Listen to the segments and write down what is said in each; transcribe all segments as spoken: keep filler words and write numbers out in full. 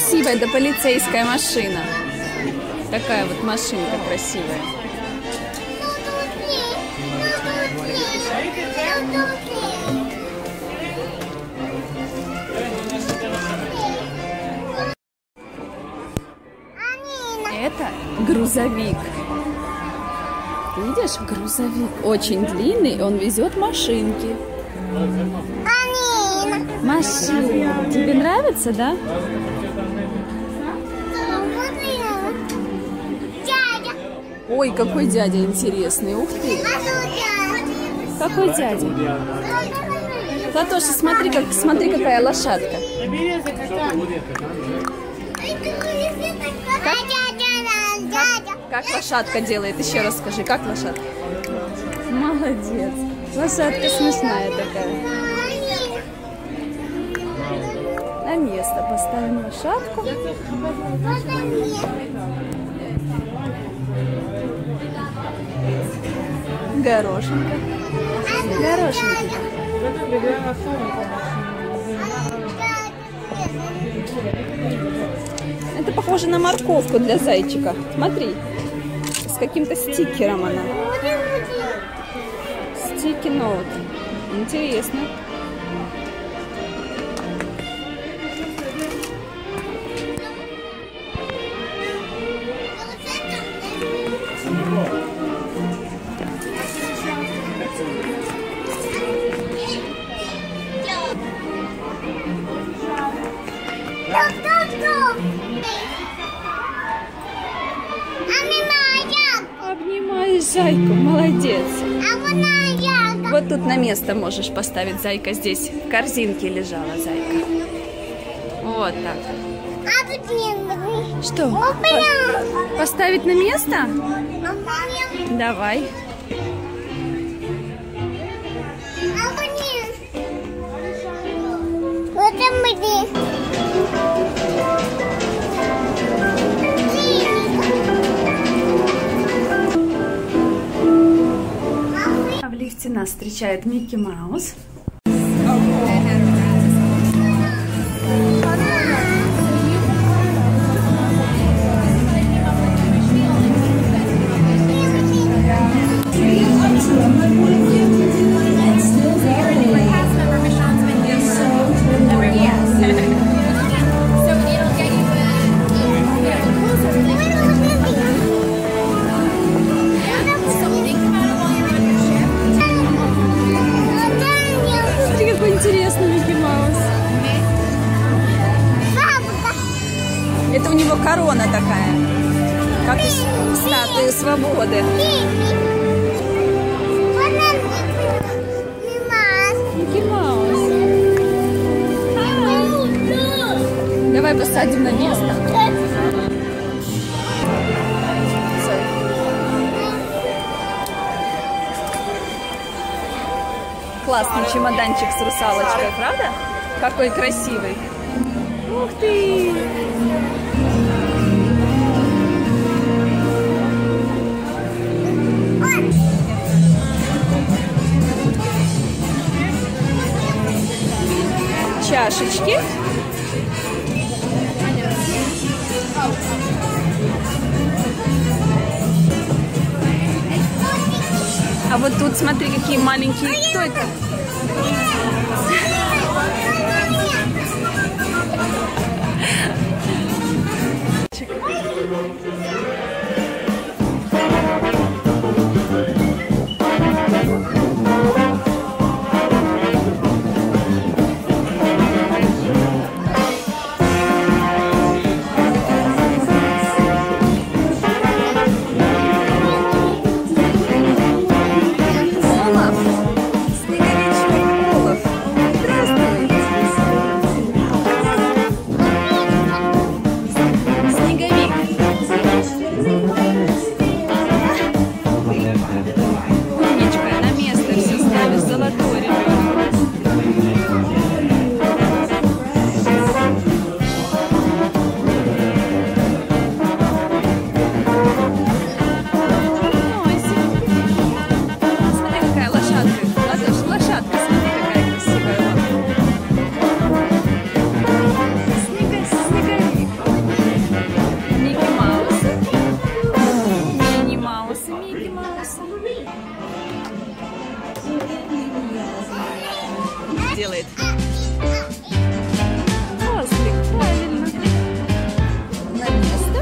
красивая, это полицейская машина. Такая вот машинка красивая. Это грузовик. Ты видишь, грузовик очень длинный, он везет машинки. Машина. Тебе нравится, да? Ой, какой дядя интересный. Ух ты. Какой дядя? Платоша, смотри, как, смотри, какая лошадка. Как? Как лошадка делает? Еще раз скажи, как лошадка? Молодец. Лошадка смешная такая. На место поставим лошадку. Горошинка. Горошинка. Это похоже на морковку для зайчика. Смотри. С каким-то стикером она. Стики ноут. Интересно. Обнимаешь зайку, молодец. Вот тут на место можешь поставить зайка. Здесь в корзинке лежала зайка. Вот так. Что? По- поставить на место? Давай. В лифте нас встречает Микки Маус. Интересный Микки Маус. Это у него корона такая, как из статуи свободы. Микки Маус. Давай посадим на место. Классный чемоданчик с русалочкой, правда? Какой красивый. Ух ты! Чашечки. А вот тут смотри, какие маленькие. Кто это? Маусы, Микки Маусы. Делает. Ослик, правильно. На место.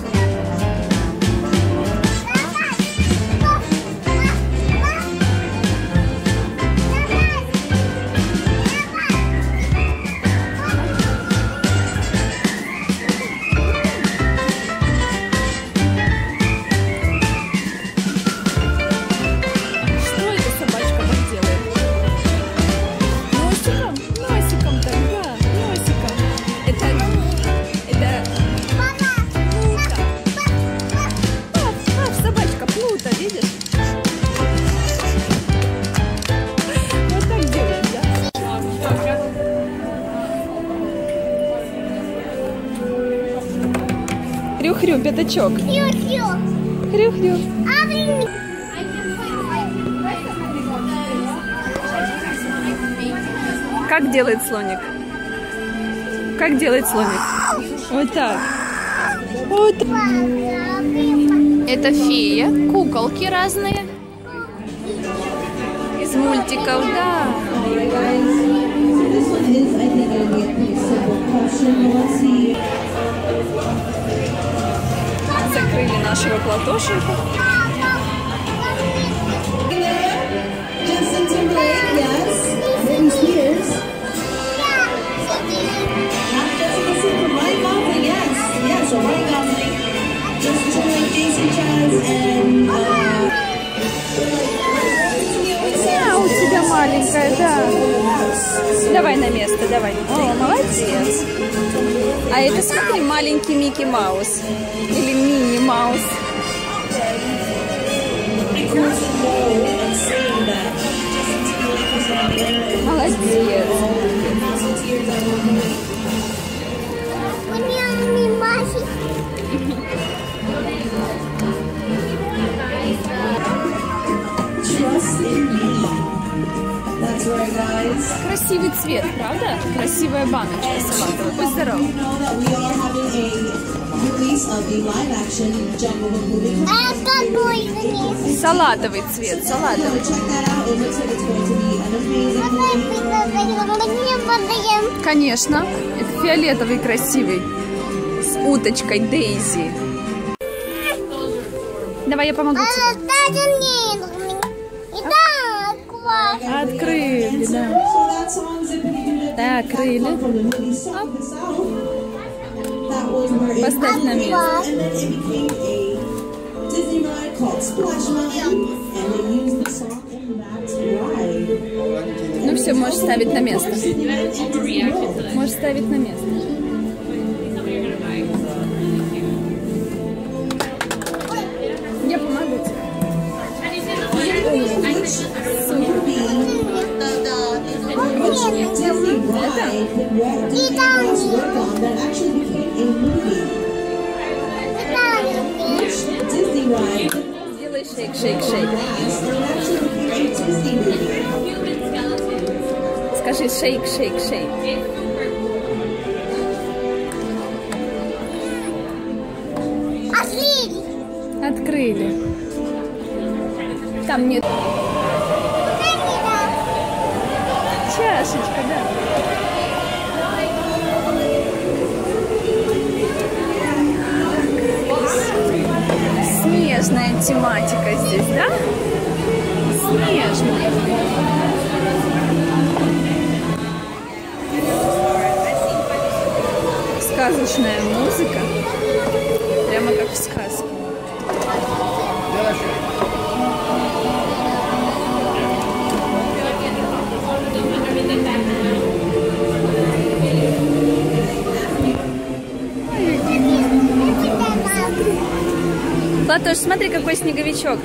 Хрю-хрю, пятачок. Хрю-хрю. Хрю-хрю. Как делает слоник? Как делает слоник? Вот так. Вот. Это фея, куколки разные. Из мультиков, да. Закрыли нашего Платошеньку. А, у тебя маленькая, да. Давай на место, давай. О, молодец. А это, смотри, маленький Микки Маус. Или Мини Маус. Молодец. Красивый цвет, правда? Красивая баночка салатовая. Будь здоров. А какой? Салатовый цвет, салатовый. Конечно, это фиолетовый красивый. С уточкой Дейзи. Давай я помогу тебе. Открыли, да. Да, открыли. Оп. Поставь на место. Ну все, можешь ставить на место. Можешь ставить на место. Я помогу тебе. Делай шейк, шейк, шейк. Скажи шейк, шейк, шейк. Открыли. Открыли. Там нет. Чашечка, да. Снежная тематика здесь, да? Снежная. Сказочная музыка. Прямо как в сказке. Платош, смотри, какой снеговичок.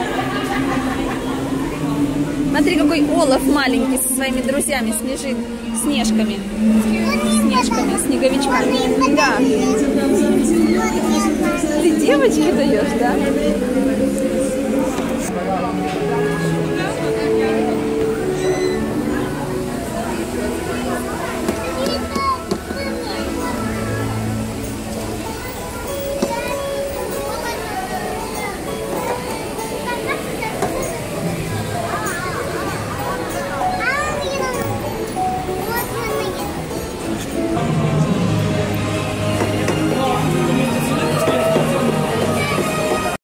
Смотри, какой Олаф маленький со своими друзьями, снежи, снежками. Снежками, снеговичками. Да. Ты девочке даешь, да?